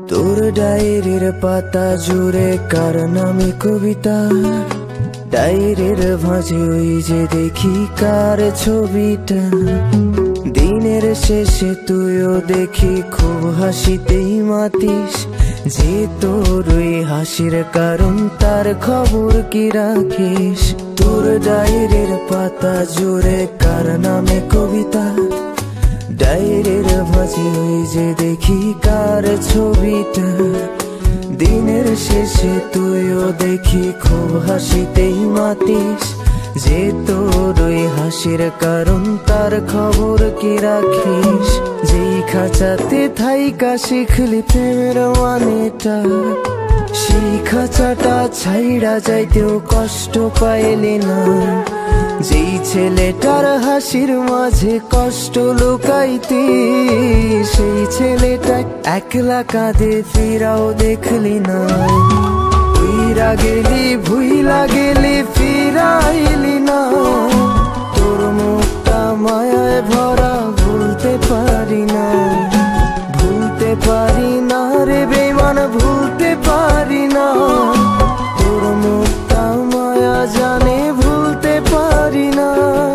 তোর ডায়েরির পাতা জুড়ে কার নামে কবিতা, ডায়েরির ভাঁজে ওই যে দেখি কার ছবিটা। দিনের শেষে তুইও দেখি খুব হাসিতেই মাতিস, যে তোর ওই হাসির কারণ তার খবর কি রাখিস। তোর ডায়েরির পাতা জুড়ে কার নামে কবিতা, ডায়েরির ভাঁজে ওই যে দেখি কার ছবিটা। দিনের শেষে তুইও দেখি খুব হাসিতেই মাতিস, যে তোর ওই হাসির কারণ তার খবর কি রাখিস। যেই খাঁচাতে থাইকা শিখলি প্রেমের মানেটা, সেই খাঁচাটা ছাইড়া যাইতেও কষ্ট পাইলি না। যেই ছেলেটার হাসির মাঝে কষ্ট লুকাইতি, সেই ছেলেটা একলা কাঁদে ফিরাও দেখলি না। উইরা গেলি ভুইলা গেলি ফিরাইলি না, তোর মুখটা মায়ায় ভরা ভুলতে পারি না। ভুলতে পারি না রে বেমান, ভুলতে পারি না। তোর মুখটা মায়া জানে ভুলতে পারি না।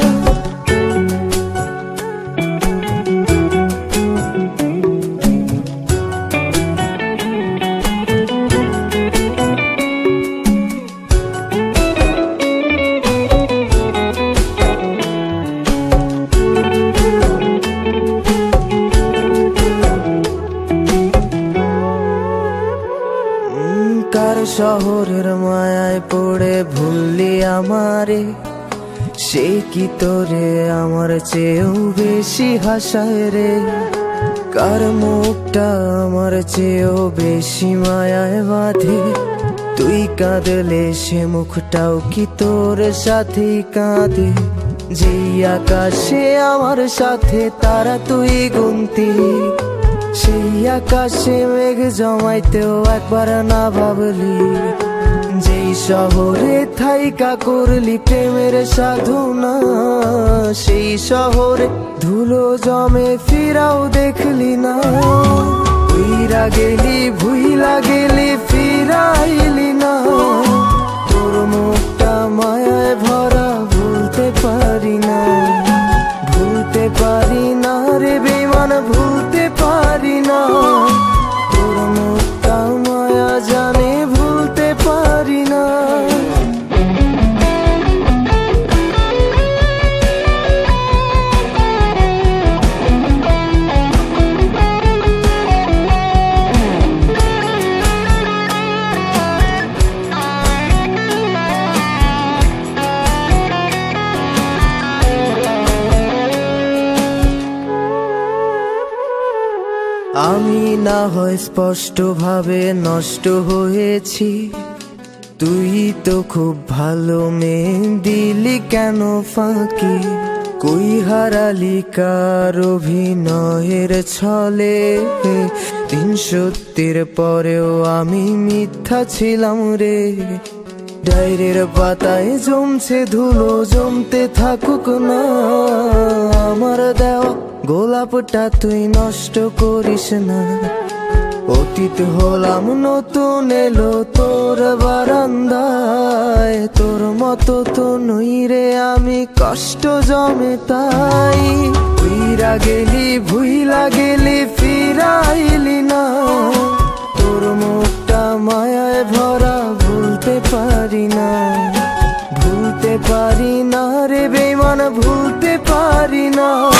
কার শহরের মায়ায় পড়ে ভুললি আমারে, সে কি তোরে আমার চেয়েও বেশি হাসায় রে। কার মুখটা আমার চেয়েও বেশি মায়ায় বাঁধে, তুই কাঁদলে সে মুখটাও কি তোর সাথেই কাঁদে। যেই আকাশে আমার সাথে তারা তুই গুনতি, সেই আকাশে মেঘ জমাইতেও একবার না ভাবলি। যেই শহরে থাইকা করলি প্রেমের সাধনা, সেই শহরে ধুলো জমে ফিরাও দেখলি না। উইরা গেলি ভুইলা গেলি ফিরাইলি না, তোর মুখটা মায়ায় ভরা ভুলতে পারি না। ভুলতে পারি না রে বেমান, ভুলতে পারি না। তোর মুখটা মায়া জানে ভুলতে পারি না। আমি না হয় স্পষ্ট ভাবে নষ্ট হয়েছি, তুই তো খুব ভালো মেয়ে, দিলি কেন ফাঁকি। কই হারালি কার অভিনয়ের ছলে, তিন সত্যির পরেও আমি মিথ্যা ছিলাম রে। ডায়েরির পাতায় জমছে ধুলো, জমতে থাকুক না। আমার দেওয়া গোলাপটা তুই নষ্ট করিস না। অতীত হলাম নতুন এলো তোর বারান্দায়, তোর মতো তো নই রে আমি, কষ্ট জমে তাই। উইরা গেলি ভুইলা গেলি ফিরাইলি না, তোর মুখটা মায়ায় ভরা ভুলতে পারি না। ভুলতে পারি না রে বেমান, ভুলতে পারি না।